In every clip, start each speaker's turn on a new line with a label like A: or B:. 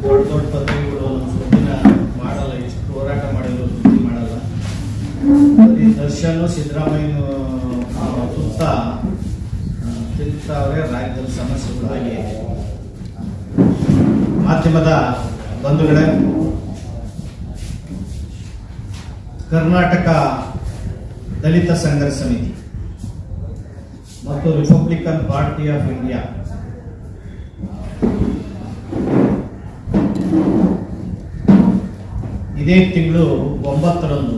A: ದೊಡ್ಡ ದೊಡ್ಡ ಪತ್ರಿಕೆಗಳು ಸುದ್ದಿನ ಮಾಡಲ್ಲ, ಎಷ್ಟು ಹೋರಾಟ ಮಾಡಿದ್ರು ಸುದ್ದಿ ಮಾಡಲ್ಲ. ಬರೀ ದರ್ಶನ್ ಸಿದ್ದರಾಮಯ್ಯ ಸುತ್ತ ತಿಂತಾವ್ರೆ ರಾಜ್ಯದ ಸಮಸ್ಯೆಗಳಾಗಿ. ಮಾಧ್ಯಮದ ಬಂಧುಗಳೇ, ಕರ್ನಾಟಕ ದಲಿತ ಸಂಘರ್ಷ ಸಮಿತಿ ಮತ್ತು ರಿಪಬ್ಲಿಕನ್ ಪಾರ್ಟಿ ಆಫ್ ಇಂಡಿಯಾ ಇದೇ ತಿಂಗಳು 9ರಂದು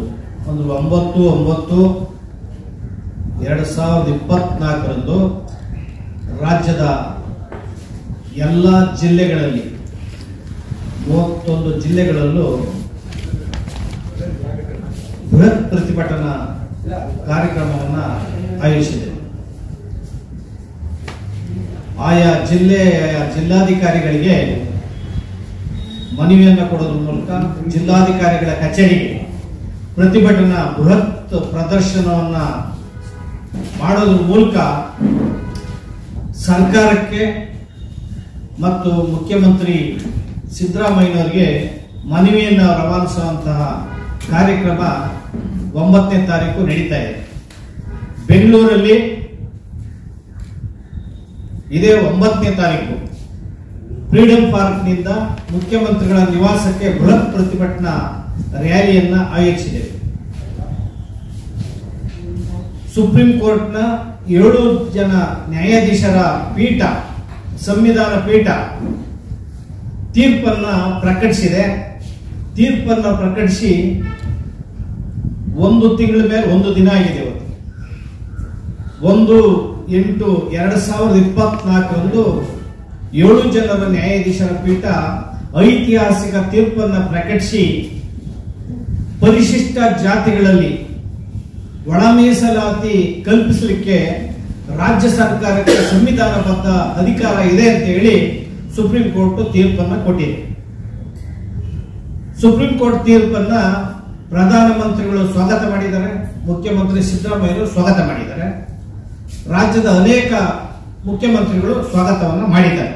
A: 9/9/2024 ರಾಜ್ಯದ ಎಲ್ಲ ಜಿಲ್ಲೆಗಳಲ್ಲಿ 31 ಜಿಲ್ಲೆಗಳಲ್ಲೂ ಬೃಹತ್ ಪ್ರತಿಭಟನಾ ಕಾರ್ಯಕ್ರಮವನ್ನು ಆಯೋಜಿಸಿದೆ. ಆಯಾ ಜಿಲ್ಲಾಧಿಕಾರಿಗಳಿಗೆ ಮನವಿಯನ್ನು ಕೊಡೋದ್ರ ಮೂಲಕ ಜಿಲ್ಲಾಧಿಕಾರಿಗಳ ಕಚೇರಿಗೆ ಪ್ರತಿಭಟನಾ ಬೃಹತ್ ಪ್ರದರ್ಶನವನ್ನ ಮಾಡೋದ್ರ ಮೂಲಕ ಸರ್ಕಾರಕ್ಕೆ ಮತ್ತು ಮುಖ್ಯಮಂತ್ರಿ ಸಿದ್ದರಾಮಯ್ಯನವರಿಗೆ ಮನವಿಯನ್ನು ರವಾನಿಸುವಂತಹ ಕಾರ್ಯಕ್ರಮ 9ನೇ ತಾರೀಕು ನಡೀತಾ ಇದೆ. ಬೆಂಗಳೂರಲ್ಲಿ ಇದೇ 9ನೇ ತಾರೀಕು ಫ್ರೀಡಂ ಪಾರ್ಕ್ನಿಂದ ಮುಖ್ಯಮಂತ್ರಿಗಳ ನಿವಾಸಕ್ಕೆ ಬೃಹತ್ ಪ್ರತಿಭಟನಾ ರ್ಯಾಲಿಯನ್ನ ಆಯೋಜಿಸಿದೆ. ಸುಪ್ರೀಂ ಕೋರ್ಟ್ನ 7 ಜನ ನ್ಯಾಯಾಧೀಶರ ಪೀಠ, ಸಂವಿಧಾನ ಪೀಠ ತೀರ್ಪನ್ನ ಪ್ರಕಟಿಸಿದೆ. ತೀರ್ಪನ್ನು ಪ್ರಕಟಿಸಿ 1 ತಿಂಗಳ ಮೇಲೆ 1 ದಿನ ಆಗಿದೆ. 1/8/2024 7 ಜನರ ನ್ಯಾಯಾಧೀಶರ ಪೀಠ ಐತಿಹಾಸಿಕ ತೀರ್ಪನ್ನು ಪ್ರಕಟಿಸಿ ಪರಿಶಿಷ್ಟ ಜಾತಿಗಳಲ್ಲಿ ಒಳ ಮೀಸಲಾತಿ ಕಲ್ಪಿಸಲಿಕ್ಕೆ ರಾಜ್ಯ ಸರ್ಕಾರಕ್ಕೆ ಸಂವಿಧಾನಬದ್ಧ ಅಧಿಕಾರ ಇದೆ ಅಂತ ಹೇಳಿ ಸುಪ್ರೀಂ ಕೋರ್ಟ್ ತೀರ್ಪನ್ನು ಕೊಟ್ಟಿದೆ. ಸುಪ್ರೀಂ ಕೋರ್ಟ್ ತೀರ್ಪನ್ನ ಪ್ರಧಾನಮಂತ್ರಿಗಳು ಸ್ವಾಗತ ಮಾಡಿದ್ದಾರೆ, ಮುಖ್ಯಮಂತ್ರಿ ಸಿದ್ದರಾಮಯ್ಯರು ಸ್ವಾಗತ ಮಾಡಿದ್ದಾರೆ, ರಾಜ್ಯದ ಅನೇಕ ಮುಖ್ಯಮಂತ್ರಿಗಳು ಸ್ವಾಗತವನ್ನು ಮಾಡಿದ್ದಾರೆ.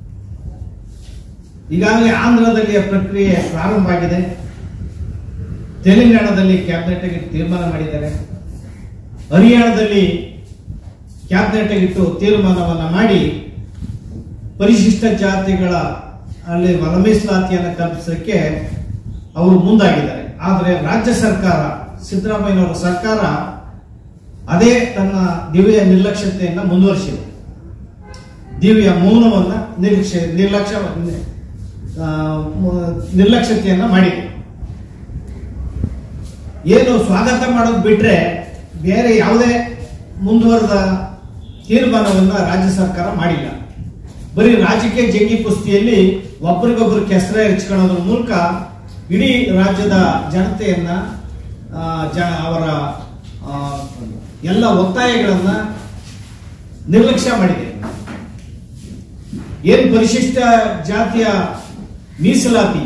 A: ಈಗಾಗಲೇ ಆಂಧ್ರದಲ್ಲಿ ಪ್ರಕ್ರಿಯೆ ಪ್ರಾರಂಭ ಆಗಿದೆ. ತೆಲಂಗಾಣದಲ್ಲಿ ಕ್ಯಾಬಿನೆಟ್ ಗೆ ತೀರ್ಮಾನ ಮಾಡಿದ್ದಾರೆ. ಹರಿಯಾಣದಲ್ಲಿ ಕ್ಯಾಬಿನೆಟ್ ಇಟ್ಟು ತೀರ್ಮಾನವನ್ನು ಮಾಡಿ ಪರಿಶಿಷ್ಟ ಜಾತಿಗಳ ಅಲ್ಲಿ ಒಳ ಮೀಸಲಾತಿಯನ್ನು ಕಲ್ಪಿಸಲಿಕ್ಕೆ ಅವರು ಮುಂದಾಗಿದ್ದಾರೆ. ಆದರೆ ರಾಜ್ಯ ಸರ್ಕಾರ, ಸಿದ್ದರಾಮಯ್ಯನವರ ಸರ್ಕಾರ ಅದೇ ತನ್ನ ದಿವ್ಯ ನಿರ್ಲಕ್ಷ್ಯತೆಯನ್ನು ಮುಂದುವರಿಸಿದೆ. ದಿವ್ಯ ಮೌನವನ್ನು ನಿರ್ಲಕ್ಷ್ಯತೆಯನ್ನ ಮಾಡಿದೆ. ಏನು ಸ್ವಾಗತ ಮಾಡೋದು ಬಿಟ್ರೆ ಬೇರೆ ಯಾವುದೇ ಮುಂದುವರೆದ ತೀರ್ಮಾನವನ್ನ ರಾಜ್ಯ ಸರ್ಕಾರ ಮಾಡಿಲ್ಲ. ಬರೀ ರಾಜಕೀಯ ಜಂಗಿ ಕುಸ್ತಿಯಲ್ಲಿ ಒಬ್ಬರಿಗೊಬ್ಬರು ಕೆಸರ ಎರಚ್ಕೊಳ್ಳೋದ್ರ ಮೂಲಕ ಇಡೀ ರಾಜ್ಯದ ಜನತೆಯನ್ನ ಅವರ ಎಲ್ಲ ಒತ್ತಾಯಗಳನ್ನ ನಿರ್ಲಕ್ಷ್ಯ ಮಾಡಿದೆ. ಏನು ಪರಿಶಿಷ್ಟ ಜಾತಿಯ ಮೀಸಲಾತಿ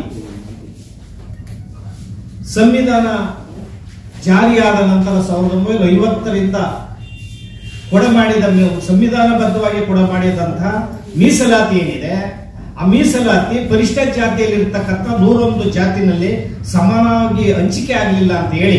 A: ಸಂವಿಧಾನ ಜಾರಿಯಾದ ನಂತರ 1950ರಿಂದ ಕೊಡಮಾಡಿದ ಸಂವಿಧಾನಬದ್ಧವಾಗಿ ಕೊಡಮಾಡಿದಂತಹ ಮೀಸಲಾತಿ ಏನಿದೆ, ಆ ಮೀಸಲಾತಿ ಪರಿಶಿಷ್ಟ ಜಾತಿಯಲ್ಲಿ ಇರತಕ್ಕಂಥ 101 ಜಾತಿನಲ್ಲಿ ಸಮಾನವಾಗಿ ಹಂಚಿಕೆ ಆಗಲಿಲ್ಲ ಅಂತ ಹೇಳಿ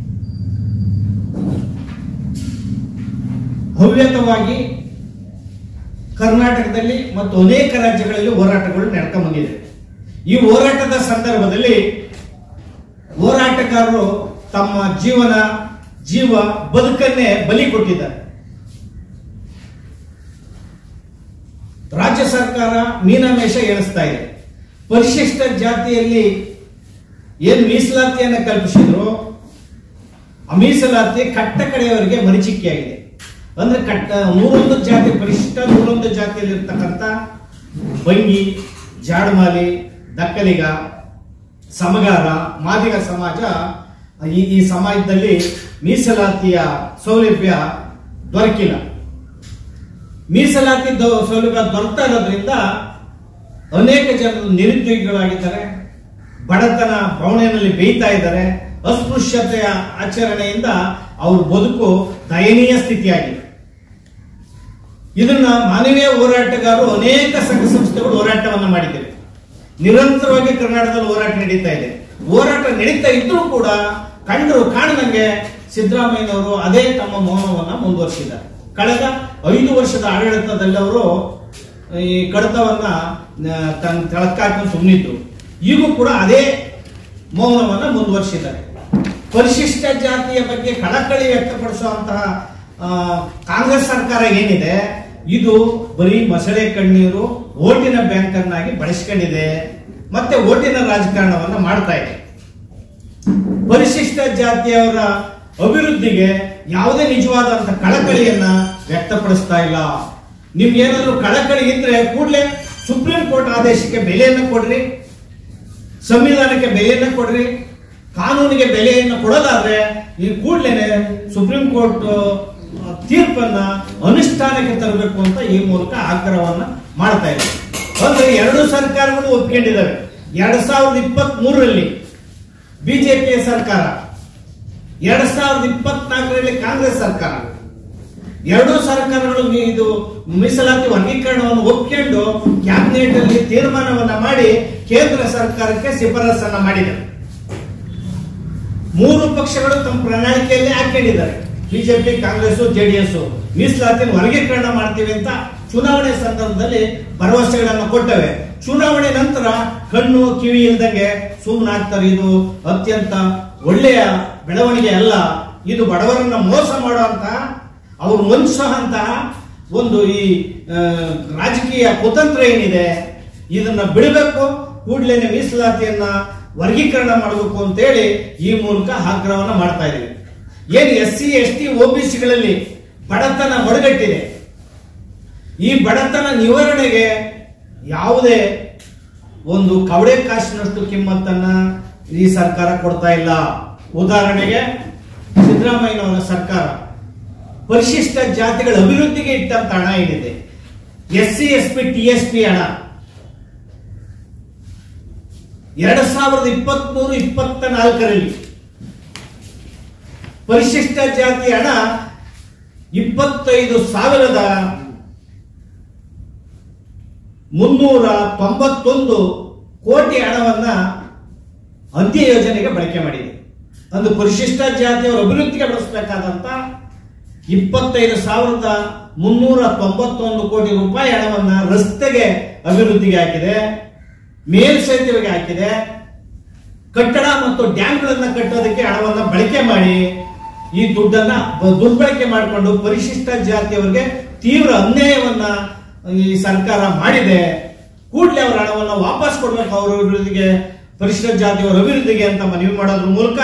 A: ಹವ್ಯತವಾಗಿ ಕರ್ನಾಟಕದಲ್ಲಿ ಮತ್ತು ಅನೇಕ ರಾಜ್ಯಗಳಲ್ಲಿ ಹೋರಾಟಗಳು ನಡ್ಕೊಂಡು ಬಂದಿದೆ. ಈ ಹೋರಾಟದ ಸಂದರ್ಭದಲ್ಲಿ ಹೋರಾಟಗಾರರು ತಮ್ಮ ಜೀವ ಬದುಕನ್ನೇ ಬಲಿ ಕೊಟ್ಟಿದ್ದಾರೆ. ರಾಜ್ಯ ಸರ್ಕಾರ ಮೀನಾಮೇಷ ಎಣಿಸ್ತಾ ಇದೆ. ಪರಿಶಿಷ್ಟ ಜಾತಿಯಲ್ಲಿ ಏನು ಮೀಸಲಾತಿಯನ್ನು ಕಲ್ಪಿಸಿದ್ರು ಆ ಮೀಸಲಾತಿ ಕಟ್ಟ ಕಡೆಯವರಿಗೆ ಮರೀಚಿಕೆಯಾಗಿದೆ. ಅಂದ್ರೆ 101 ಜಾತಿ ಪರಿಶಿಷ್ಟ 101 ಜಾತಿಯಲ್ಲಿ ಇರ್ತಕ್ಕಂಥ ಬಂಗಿ, ಜಾಡಮಾಲಿ, ದಕ್ಕಲಿಗ, ಸಮಗಾರ, ಮಾದಿಗ ಸಮಾಜ ಈ ಸಮಾಜದಲ್ಲಿ ಮೀಸಲಾತಿಯ ಸೌಲಭ್ಯ ದೊರಕಿಲ್ಲ. ಮೀಸಲಾತಿ ಸೌಲಭ್ಯ ದೊರಕ್ತಾ ಇರೋದ್ರಿಂದ ಅನೇಕ ಜನರು ನಿರುದ್ಯೋಗಿಗಳಾಗಿದ್ದಾರೆ, ಬಡತನ ಬವಣೆಯಲ್ಲಿ ಬೇಯ್ತಾ ಇದ್ದಾರೆ, ಅಸ್ಪೃಶ್ಯತೆಯ ಆಚರಣೆಯಿಂದ ಅವ್ರ ಬದುಕು ದಯನೀಯ ಸ್ಥಿತಿಯಾಗಿದೆ. ಇದನ್ನ ಮಾನವೀಯ ಹೋರಾಟಗಾರರು ಅನೇಕ ಸಂಘ ಸಂಸ್ಥೆಗಳು ಹೋರಾಟವನ್ನ ಮಾಡಿದ್ದಾರೆ. ನಿರಂತರವಾಗಿ ಕರ್ನಾಟಕದಲ್ಲಿ ಹೋರಾಟ ನಡೀತಾ ಇದೆ. ಹೋರಾಟ ನಡೀತಾ ಇದ್ರೂ ಕೂಡ ಕಂಡರು ಕಾಣದಂಗೆ ಸಿದ್ದರಾಮಯ್ಯನವರು ಅದೇ ತಮ್ಮ ಮೌನವನ್ನ ಮುಂದುವರಿಸಿದ್ದಾರೆ. ಕಳೆದ 5 ವರ್ಷದ ಆಡಳಿತದಲ್ಲಿ ಅವರು ಈ ಕಡತವನ್ನ ತನ್ನ ಕೆಳಕ್ಕಾಕೊಂಡು ಸುಮ್ಮನಿದ್ರು. ಈಗೂ ಕೂಡ ಅದೇ ಮೌನವನ್ನ ಮುಂದುವರಿಸಿದ್ದಾರೆ. ಪರಿಶಿಷ್ಟ ಜಾತಿಯ ಬಗ್ಗೆ ಕಳಕಳಿ ವ್ಯಕ್ತಪಡಿಸುವಂತಹ ಕಾಂಗ್ರೆಸ್ ಸರ್ಕಾರ ಏನಿದೆ, ಇದು ಬರೀ ಮೊಸಳೆ ಕಣ್ಣೀರು ಓಟಿನ ಬ್ಯಾಂಕ್ ಅನ್ನಾಗಿ ಬಳಸಿಕೊಂಡಿದೆ, ಮತ್ತೆ ಓಟಿನ ರಾಜಕಾರಣವನ್ನ ಮಾಡ್ತಾ ಇದೆ. ಪರಿಶಿಷ್ಟ ಜಾತಿಯವರ ಅಭಿವೃದ್ಧಿಗೆ ಯಾವುದೇ ನಿಜವಾದಂತಹ ಕಳಕಳಿಯನ್ನ ವ್ಯಕ್ತಪಡಿಸ್ತಾ ಇಲ್ಲ. ನಿಮ್ಗೆ ಏನಾದ್ರು ಕಳಕಳಿ ಇದ್ರೆ ಕೂಡಲೇ ಸುಪ್ರೀಂ ಕೋರ್ಟ್ ಆದೇಶಕ್ಕೆ ಬೆಲೆಯನ್ನು ಕೊಡ್ರಿ, ಸಂವಿಧಾನಕ್ಕೆ ಬೆಲೆಯನ್ನು ಕೊಡ್ರಿ, ಕಾನೂನಿಗೆ ಬೆಲೆಯನ್ನು ಕೊಡೋದಾದ್ರೆ ಈ ಕೂಡಲೇ ಸುಪ್ರೀಂ ಕೋರ್ಟ್ ತೀರ್ಪನ್ನ ಅನುಷ್ಠಾನಕ್ಕೆ ತರಬೇಕು ಅಂತ ಈ ಮೂಲಕ ಆಗ್ರಹವನ್ನ ಮಾಡ್ತಾ ಇದೆ. ಅಂದ್ರೆ 2 ಸರ್ಕಾರಗಳು ಒಪ್ಕೊಂಡಿದ್ದಾವೆ. 2023ರಲ್ಲಿ ಬಿಜೆಪಿಯ ಸರ್ಕಾರ, 2024ರಲ್ಲಿ ಕಾಂಗ್ರೆಸ್ ಸರ್ಕಾರ, 2 ಸರ್ಕಾರಗಳು ಇದು ಮೀಸಲಾತಿ ವರ್ಗೀಕರಣವನ್ನು ಒಪ್ಪಿಕೊಂಡು ಕ್ಯಾಬಿನೆಟ್ ಅಲ್ಲಿ ತೀರ್ಮಾನವನ್ನ ಮಾಡಿ ಕೇಂದ್ರ ಸರ್ಕಾರಕ್ಕೆ ಶಿಫಾರಸನ್ನ ಮಾಡಿದೆ. 3 ಪಕ್ಷಗಳು ತಮ್ಮ ಪ್ರಣಾಳಿಕೆಯಲ್ಲಿ ಹಾಕೊಂಡಿದ್ದಾರೆ. ಬಿಜೆಪಿ, ಕಾಂಗ್ರೆಸ್, ಜೆಡಿಎಸ್ ಮೀಸಲಾತಿ ವರ್ಗೀಕರಣ ಮಾಡ್ತೀವಿ ಅಂತ ಚುನಾವಣೆ ಸಂದರ್ಭದಲ್ಲಿ ಭರವಸೆಗಳನ್ನು ಕೊಟ್ಟವೆ. ಚುನಾವಣೆ ನಂತರ ಕಣ್ಣು ಕಿವಿ ಇಲ್ದಂಗೆ ಸುಮ್ಮನಾಗ್ತಾರೆ. ಇದು ಅತ್ಯಂತ ಒಳ್ಳೆಯ ಬೆಳವಣಿಗೆ ಅಲ್ಲ. ಇದು ಬಡವರನ್ನ ಮೋಸ ಮಾಡುವಂತಹ, ಅವರು ವಂಚುವಂತಹ ಒಂದು ಈ ರಾಜಕೀಯ ಕುತಂತ್ರ ಏನಿದೆ, ಇದನ್ನ ಬಿಡಬೇಕು, ಕೂಡಲೇ ಮೀಸಲಾತಿಯನ್ನ ವರ್ಗೀಕರಣ ಮಾಡಬೇಕು ಅಂತ ಹೇಳಿ ಈ ಮೂಲಕ ಆಗ್ರಹವನ್ನ ಮಾಡ್ತಾ ಇದ್ದೀವಿ. ಏನು SC ST OBCಗಳಲ್ಲಿ ಬಡತನ ಒಡಗಟ್ಟಿದೆ, ಈ ಬಡತನ ನಿವಾರಣೆಗೆ ಯಾವುದೇ ಒಂದು ಕವಡೆ ಕಾಸಿನಷ್ಟು ಕಿಮ್ಮತ್ತನ್ನ ಈ ಸರ್ಕಾರ ಕೊಡ್ತಾ ಇಲ್ಲ. ಉದಾಹರಣೆಗೆ ಸಿದ್ದರಾಮಯ್ಯನವರ ಸರ್ಕಾರ ಪರಿಶಿಷ್ಟ ಜಾತಿಗಳ ಅಭಿವೃದ್ಧಿಗೆ ಇಟ್ಟಂತ ಹಣ ಏನಿದೆ, SC ST TSP ಹಣ 2023-24ರಲ್ಲಿ ಪರಿಶಿಷ್ಟ ಜಾತಿ ಹಣ 25,391 ಕೋಟಿ ಹಣವನ್ನ ಅಂತ್ಯ ಯೋಜನೆಗೆ ಬಳಕೆ ಮಾಡಿದೆ. ಒಂದು ಪರಿಶಿಷ್ಟ ಜಾತಿಯವರ ಅಭಿವೃದ್ಧಿಗೆ ಬಳಸಬೇಕಾದಂತ 25,391 ಕೋಟಿ ರೂಪಾಯಿ ಹಣವನ್ನ ರಸ್ತೆಗೆ ಅಭಿವೃದ್ಧಿಗೆ ಹಾಕಿದೆ, ಮೇಲ್ಸೇತುವೆಗೆ ಹಾಕಿದೆ, ಕಟ್ಟಡ ಮತ್ತು ಡ್ಯಾಂಗಳನ್ನ ಕಟ್ಟೋದಕ್ಕೆ ಹಣವನ್ನ ಬಳಕೆ ಮಾಡಿ ಈ ದುಡ್ಡನ್ನ ದುರ್ಬಳಕೆ ಮಾಡಿಕೊಂಡು ಪರಿಶಿಷ್ಟ ಜಾತಿಯವರಿಗೆ ತೀವ್ರ ಅನ್ಯಾಯವನ್ನ ಈ ಸರ್ಕಾರ ಮಾಡಿದೆ. ಕೂಡಲೇ ಅವರ ಹಣವನ್ನ ವಾಪಸ್ ಕೊಡ್ಬೇಕು, ಅವರ ಅಭಿವೃದ್ಧಿಗೆ, ಪರಿಶಿಷ್ಟ ಜಾತಿಯವರ ಅಭಿವೃದ್ಧಿಗೆ ಅಂತ ಮನವಿ ಮಾಡೋದ್ರ ಮೂಲಕ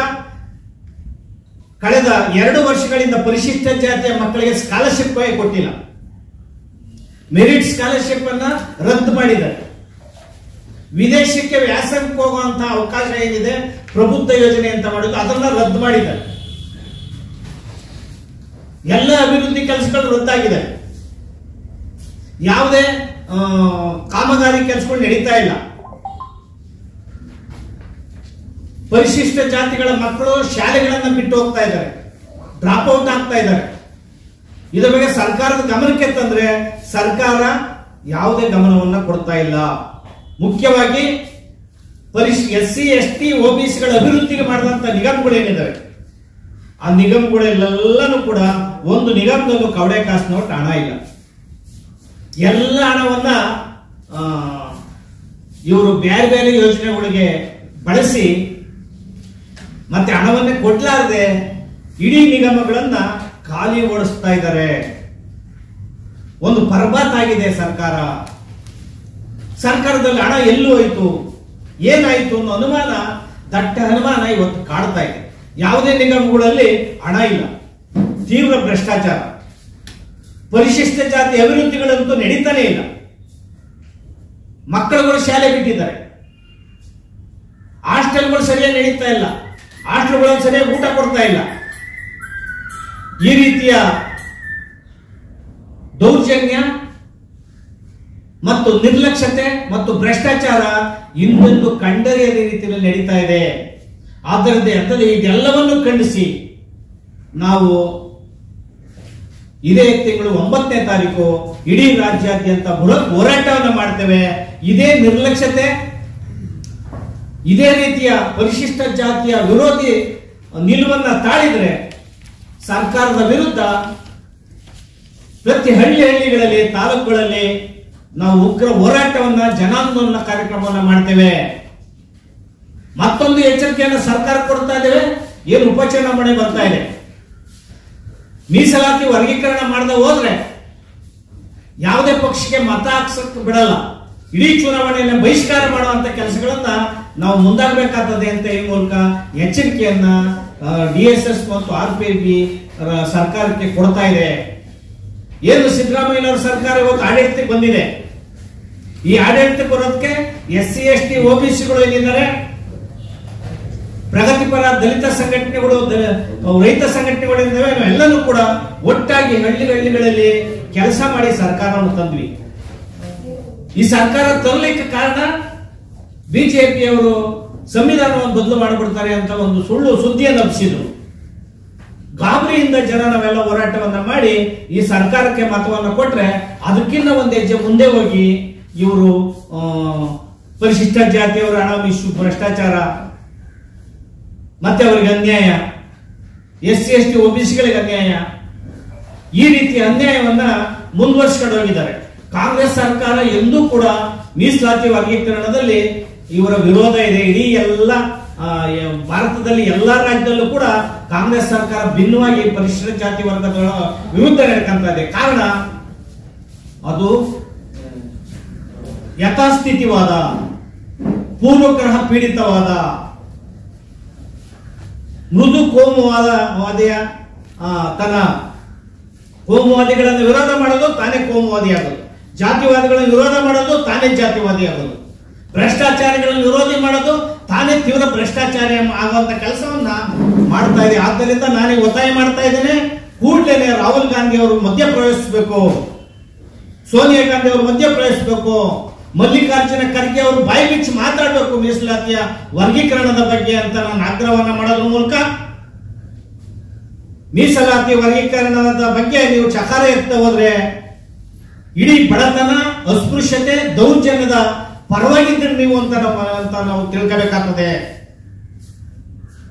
A: ಕಳೆದ 2 ವರ್ಷಗಳಿಂದ ಪರಿಶಿಷ್ಟ ಜಾತಿಯ ಮಕ್ಕಳಿಗೆ ಸ್ಕಾಲರ್ಶಿಪ್ ಕೊಟ್ಟಿಲ್ಲ. ಮೆರಿಟ್ ಸ್ಕಾಲರ್ಶಿಪ್ ಅನ್ನ ರದ್ದು ಮಾಡಿದ್ದಾರೆ. ವಿದೇಶಕ್ಕೆ ವ್ಯಾಸಂಗಕ್ಕೆ ಹೋಗುವಂತಹ ಅವಕಾಶ ಏನಿದೆ, ಪ್ರಬುದ್ಧ ಯೋಜನೆ ಅಂತ ಮಾಡಿದ್ದು, ಅದನ್ನ ರದ್ದು ಮಾಡಿದ್ದಾರೆ. ಎಲ್ಲ ಅಭಿವೃದ್ಧಿ ಕೆಲಸಗಳು ರದ್ದಾಗಿದೆ. ಯಾವುದೇ ಕಾಮಗಾರಿ ಕೆಲಸಗಳು ನಡೀತಾ ಇಲ್ಲ. ಪರಿಶಿಷ್ಟ ಜಾತಿಗಳ ಮಕ್ಕಳು ಶಾಲೆಗಳನ್ನ ಬಿಟ್ಟು ಹೋಗ್ತಾ ಇದ್ದಾರೆ, ಡ್ರಾಪ್ ಔಟ್ ಆಗ್ತಾ ಇದ್ದಾರೆ. ಇದರ ಬಗ್ಗೆ ಸರ್ಕಾರದ ಗಮನಕ್ಕೆ ತಂದ್ರೆ ಸರ್ಕಾರ ಯಾವುದೇ ಗಮನವನ್ನ ಕೊಡ್ತಾ ಇಲ್ಲ. ಮುಖ್ಯವಾಗಿ SC ST OBCಗಳ ಅಭಿವೃದ್ಧಿಗೆ ಮಾಡಿದಂತ ನಿಗಮಗಳೇನಿದ್ದಾವೆ, ಆ ನಿಗಮಗಳೆಲ್ಲನೂ ಕೂಡ ಒಂದು ನಿಗಮದಲ್ಲೂ ಕವಡೆ ಕಾಸಿನೊಟ್ಟು ಹಣ ಇಲ್ಲ. ಎಲ್ಲ ಹಣವನ್ನ ಇವರು ಬೇರೆ ಬೇರೆ ಯೋಜನೆಗಳಿಗೆ ಬಳಸಿ ಮತ್ತೆ ಹಣವನ್ನೇ ಕೊಡ್ಲಾರದೆ ಇಡೀ ನಿಗಮಗಳನ್ನ ಖಾಲಿ ಓಡಿಸ್ತಾ ಇದ್ದಾರೆ. ಒಂದು ಪರ್ಬಾತ್ ಆಗಿದೆ ಸರ್ಕಾರ. ಸರ್ಕಾರದಲ್ಲಿ ಹಣ ಎಲ್ಲೂ ಹೋಯ್ತು, ಏನಾಯ್ತು ಅನ್ನೋ ಅನುಮಾನ, ದಟ್ಟ ಅನುಮಾನ ಇವತ್ತು ಕಾಡ್ತಾ ಇದೆ. ಯಾವುದೇ ನಿಗಮಗಳಲ್ಲಿ ಹಣ ಇಲ್ಲ, ತೀವ್ರ ಭ್ರಷ್ಟಾಚಾರ, ಪರಿಶಿಷ್ಟ ಜಾತಿ ಅಭಿವೃದ್ಧಿಗಳಂತೂ ನಡೀತಾನೆ ಇಲ್ಲ. ಮಕ್ಕಳುಗಳು ಶಾಲೆ ಬಿಟ್ಟಿದ್ದಾರೆ, ಹಾಸ್ಟೆಲ್ಗಳು ಸರಿಯಾಗಿ ನಡೀತಾ ಇಲ್ಲ, ಹಾಸ್ಟೆಲ್ಗಳಲ್ಲಿ ಸರಿಯಾಗಿ ಊಟ ಕೊಡ್ತಾ ಇಲ್ಲ. ಈ ರೀತಿಯ ದೌರ್ಜನ್ಯ ಮತ್ತು ನಿರ್ಲಕ್ಷ್ಯತೆ ಮತ್ತು ಭ್ರಷ್ಟಾಚಾರ ಇನ್ನೊಂದು ಕಂಡರಿಯದ ರೀತಿಯಲ್ಲಿ ನಡೀತಾ ಇದೆ. ಆದ್ದರಿಂದ ಇದೆಲ್ಲವನ್ನು ಖಂಡಿಸಿ ನಾವು ಇದೇ ತಿಂಗಳು 9ನೇ ತಾರೀಕು ಇಡೀ ರಾಜ್ಯಾದ್ಯಂತ ಬೃಹತ್ ಹೋರಾಟವನ್ನು ಮಾಡ್ತೇವೆ. ಇದೇ ನಿರ್ಲಕ್ಷ್ಯತೆ ಇದೇ ರೀತಿಯ ಪರಿಶಿಷ್ಟ ಜಾತಿಯ ವಿರೋಧಿ ನಿಲುವನ್ನ ತಾಳಿದ್ರೆ ಸರ್ಕಾರದ ವಿರುದ್ಧ ಪ್ರತಿ ಹಳ್ಳಿಗಳಲ್ಲಿ ತಾಲೂಕುಗಳಲ್ಲಿ ನಾವು ಉಗ್ರ ಹೋರಾಟವನ್ನ ಜನಾಂದೋಲನ ಕಾರ್ಯಕ್ರಮವನ್ನ ಮಾಡ್ತೇವೆ. ಮತ್ತೊಂದು ಎಚ್ಚರಿಕೆಯನ್ನು ಸರ್ಕಾರ ಕೊಡ್ತಾ ಇದ್ದೇವೆ. ಏನು ಉಪಚುನಾವಣೆ ಬರ್ತಾ ಇದೆ, ಮೀಸಲಾತಿ ವರ್ಗೀಕರಣ ಮಾಡದೆ ಹೋದ್ರೆ ಯಾವುದೇ ಪಕ್ಷಕ್ಕೆ ಮತ ಹಾಕ್ಸಕ್ ಬಿಡಲ್ಲ. ಇಡೀ ಚುನಾವಣೆಯನ್ನು ಬಹಿಷ್ಕಾರ ಮಾಡುವಂತ ಕೆಲಸಗಳನ್ನ ನಾವು ಮುಂದಾಗಬೇಕಾಗ್ತದೆ ಅಂತ ಈ ಮೂಲಕ ಎಚ್ಚರಿಕೆಯನ್ನ DSS ಮತ್ತು RPB ಸರ್ಕಾರಕ್ಕೆ ಕೊಡ್ತಾ ಇದೆ. ಏನು ಸಿದ್ದರಾಮಯ್ಯನವರ ಸರ್ಕಾರ ಇವತ್ತು ಆಡಳಿತಕ್ಕೆ ಬಂದಿದೆ. ಈ ಆಡಳಿತಕ್ಕೆ ಬರೋದಕ್ಕೆ SC ST OBCಗಳು ಏನಿದ್ದಾರೆ, ಪ್ರಗತಿಪರ ದಲಿತ ಸಂಘಟನೆಗಳು, ರೈತ ಸಂಘಟನೆಗಳು ಎಲ್ಲನೂ ಕೂಡ ಒಟ್ಟಾಗಿ ಹಳ್ಳಿಗಳಲ್ಲಿ ಕೆಲಸ ಮಾಡಿ ಸರ್ಕಾರವನ್ನು ತಂದ್ವಿ. ಈ ಸರ್ಕಾರ ತರಲಿಕ್ಕೆ ಕಾರಣ ಬಿಜೆಪಿಯವರು ಸಂವಿಧಾನವನ್ನು ಬದಲು ಮಾಡಿಬಿಡ್ತಾರೆ ಅಂತ ಒಂದು ಸುಳ್ಳು ಸುದ್ದಿಯನ್ನು ಹಬ್ಬಿಸಿದ್ರು. ಗಾಬರಿಯಿಂದ ಜನ ನಾವೆಲ್ಲ ಹೋರಾಟವನ್ನ ಮಾಡಿ ಈ ಸರ್ಕಾರಕ್ಕೆ ಮತವನ್ನು ಕೊಟ್ರೆ ಅದಕ್ಕಿಂತ ಒಂದು ಹೆಜ್ಜೆ ಮುಂದೆ ಹೋಗಿ ಇವರು ಪರಿಶಿಷ್ಟ ಜಾತಿಯವರ ಹಣ ಮಿಶ್ರು ಭ್ರಷ್ಟಾಚಾರ, ಮತ್ತೆ ಅವರಿಗೆ ಅನ್ಯಾಯ, SC ST OBCಗಳಿಗೆ ಅನ್ಯಾಯ, ಈ ರೀತಿಯ ಅನ್ಯಾಯವನ್ನ ಮುಂದುವರಿಸಿಕೊಂಡು ಹೋಗಿದ್ದಾರೆ. ಕಾಂಗ್ರೆಸ್ ಸರ್ಕಾರ ಎಂದೂ ಕೂಡ ಮೀಸಲಾತಿ ವರ್ಗೀಕರಣದಲ್ಲಿ ಇವರ ವಿರೋಧ ಇದೆ. ಇಡೀ ಎಲ್ಲ ಭಾರತದಲ್ಲಿ ಎಲ್ಲಾ ರಾಜ್ಯದಲ್ಲೂ ಕೂಡ ಕಾಂಗ್ರೆಸ್ ಸರ್ಕಾರ ಭಿನ್ನವಾಗಿ ಪರಿಶಿಷ್ಟ ಜಾತಿ ವರ್ಗದ ವಿರುದ್ಧ ನಡ್ಕೊಂತ ಇದೆ. ಕಾರಣ ಅದು ಯಥಾಸ್ಥಿತಿವಾದ, ಪೂರ್ವಗ್ರಹ ಪೀಡಿತವಾದ, ಮೃದು ಕೋಮುವಾದಿಯ ತನ್ನ ಕೋಮುವಾದಿಗಳನ್ನು ವಿರೋಧ ಮಾಡೋದು ತಾನೇ ಕೋಮುವಾದಿ ಆಗೋದು, ಜಾತಿವಾದಿಗಳನ್ನು ವಿರೋಧ ಮಾಡೋದು ತಾನೇ ಜಾತಿವಾದಿ ಆಗೋದು, ಭ್ರಷ್ಟಾಚಾರಿಗಳನ್ನು ವಿರೋಧಿ ಮಾಡೋದು ತಾನೇ ತೀವ್ರ ಭ್ರಷ್ಟಾಚಾರಿ ಆಗುವಂತ ಕೆಲಸವನ್ನ ಮಾಡ್ತಾ ಇದೆ. ಆದ್ದರಿಂದ ನಾನು ಒತ್ತಾಯ ಮಾಡ್ತಾ ಇದ್ದೇನೆ, ಕೂಡಲೇ ರಾಹುಲ್ ಗಾಂಧಿ ಅವರು ಮಧ್ಯಪ್ರವೇಶಿಸಬೇಕು, ಸೋನಿಯಾ ಗಾಂಧಿ ಅವರು ಮಧ್ಯಪ್ರವೇಶಿಸಬೇಕು, ಮಲ್ಲಿಕಾರ್ಜುನ ಖರ್ಗೆ ಅವರು ಬಾಯಿ ಬಿಚ್ಚಿ ಮಾತಾಡಬೇಕು ಮೀಸಲಾತಿಯ ವರ್ಗೀಕರಣದ ಬಗ್ಗೆ ಅಂತ ನಾನು ಆಗ್ರಹವನ್ನ ಮಾಡೋದ್ರ ಮೂಲಕ ಮೀಸಲಾತಿ ವರ್ಗೀಕರಣದ ಬಗ್ಗೆ ನೀವು ಚಕಾರ ಎತ್ತ ಹೋದ್ರೆ ಇಡೀ ಬಡತನ, ಅಸ್ಪೃಶ್ಯತೆ, ದೌರ್ಜನ್ಯದ ಪರವಾಗಿದ್ರೆ ನೀವು ಅಂತ ನಾವು ತಿಳ್ಕೋಬೇಕಾಗ್ತದೆ.